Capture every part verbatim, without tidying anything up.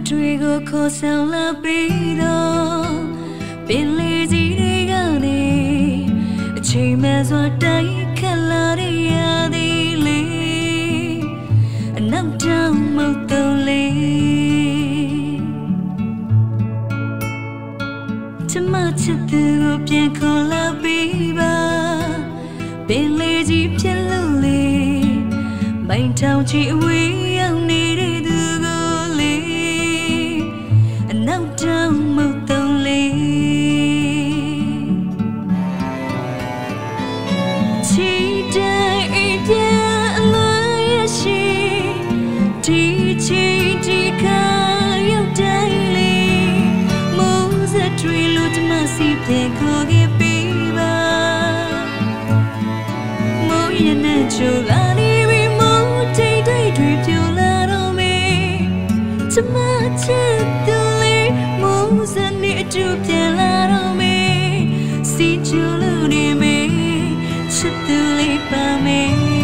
တွေကိုခေါ်ဆောင်လာပြီးတော့ပင်လေးကြီးတွေကနေအချိန်မှစွာတိုင်းခက်လာရရသည်လေအနောက်တောင်မုတ်တုံးလေးချမချစ်သူကိုပြန်ခေါ်လာပြီးပါပင်လေးကြီးဖြစ်လို့လေမိုင်းထောင်ချီအဝေးရောက်နေတဲ့သူကိုလေအနောက်တောင်မုတ်တုံးလေးချီတိုင်းအိမ်ပြန်အလွန်ရရှိဒီချီဒီခါရောက်တိုင်းလေမိုးစက်တွေလို့တမစီပြန်ခေါ်ခဲ့ပြီးပါမိုးရတဲ့ချိုလာနေပြီမိုးတိတ်တိတ်တွေပြိုလာတော့မေချမချစ်သူလေးမိုးစက်နဲ့အတူပြန်လာတော့မေစီချိုလို့နေမေချစ်သူလေးပါမေ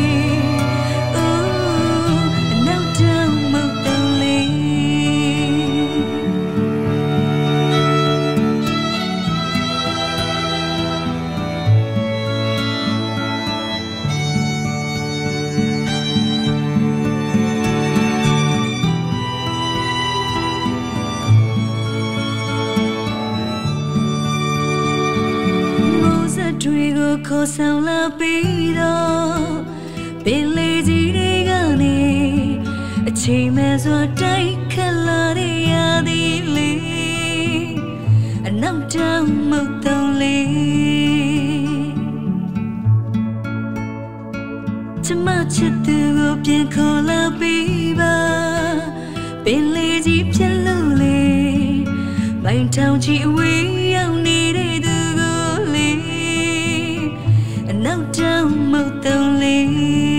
တွေကိုခေါ်ဆောင်လာပြီးတော့ပင်လေးကြီးတွေကနေအချိန်မှစွာတိုက်ခက်လာရရသည်လေအနောက်တောင်မုတ်တုံးလေးချမချစ်သူကိုပြန်ခေါ်လာပြီးပါပင်လေးကြီးဖြစ်လို့လေမိုင်းထောင်ချီအဝေးရောက်နေတဲ့သူနောက်တောင်မုတ်တုံးလေး